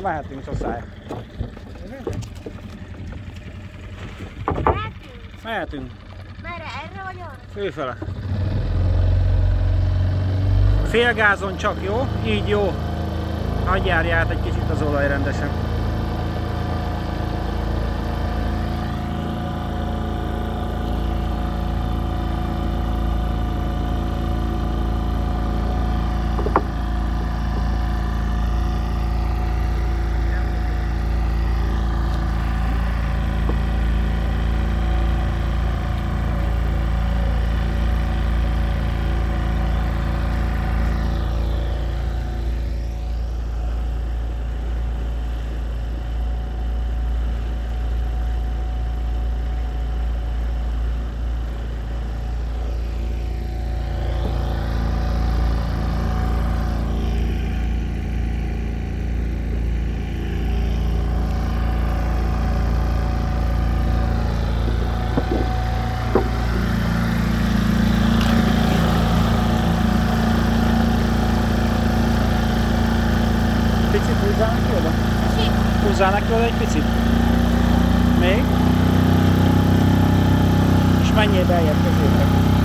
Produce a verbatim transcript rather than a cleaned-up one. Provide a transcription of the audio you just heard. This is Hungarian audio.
mehetünk, Szoszály. Mehetünk? Mehetünk. Merre? Erre vagy arra? Főfele. Félgázon csak, jó? Így jó. Hagyj járj át egy kicsit az olaj rendesen. Picit húzzál neki oda? Húzzál neki oda egy picit? Még? És menjél beljebb középre.